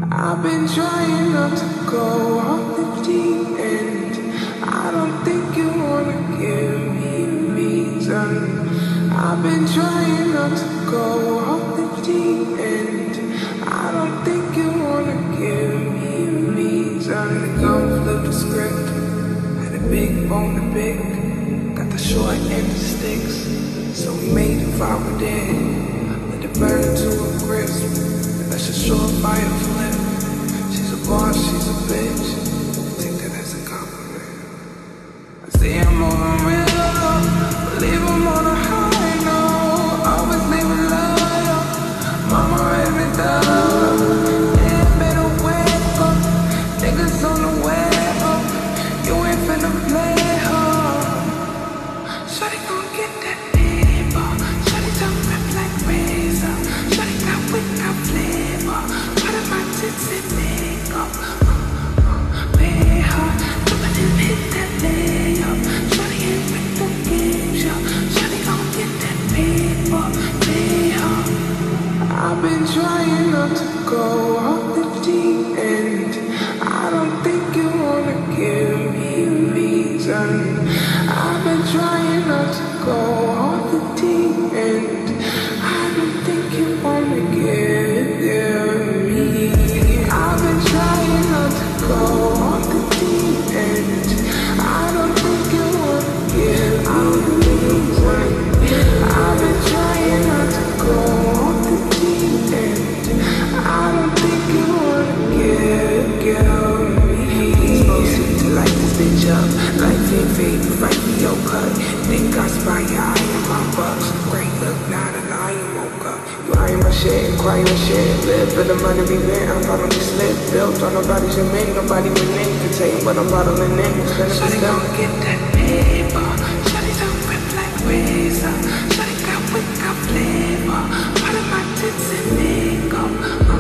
I've been trying not to go off the deep end. I don't think you wanna give me a reason. I've been trying not to go off the deep end. I don't think you wanna give me a reason. The gun flip the script. Had a big bone to pick. Got the short end of sticks. So we made it fire with it. Let it burn to a crisp. That's a short fire flip. She's a boss, she's a bitch. Take that as a compliment. I say I'm over real, believe I'm on a high note. Always leave it loyal. Mama raised me down. Yeah, better wake up. Niggas on the way up. You ain't finna play hard. Shawty gon' get that paper. Shawty don't rip like razor. Shawty got wick, got flavor. Part of my tits and makeup. Pay her, nobody hit that layup. Shawty ain't with the games, yo. Shawty gon' get that paper. Pay her. I've been trying not to go off the deep end. I don't think you wanna give me a reason. I've been trying not to go off the deep end. I don't think you wanna give me. I've been trying not to go off the deep end. I don't think you wanna give me a reason. I've been trying not to go off the deep end. I don't think you wanna give me. Supposed to light this bitch up. Life ain't fade, fight me your cut. Think I spy your eye in my bucks. Great look, not a lie, you woke up. You eyeing my shit and crying my shit. Live for the money we win, I'm probably slip. Built on nobody's your man, nobody with name can take. But I'm bottling in, it's gonna be done. Get that paper. Shawty don't rip like razor. Shawty got wick, got flavor. Part of my tits and makeup.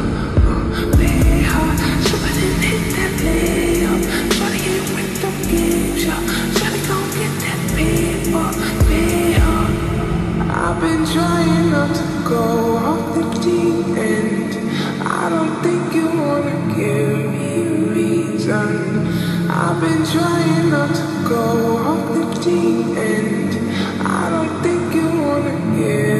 Pay her. She wouldn't hit that layup. Shawty ain't with the games, yo. Shawty gon' get that paper. Pay her. I've been trying not to go off the deep end. I don't think you wanna give me a reason. I've been trying not to go off the deep end. I don't think you wanna give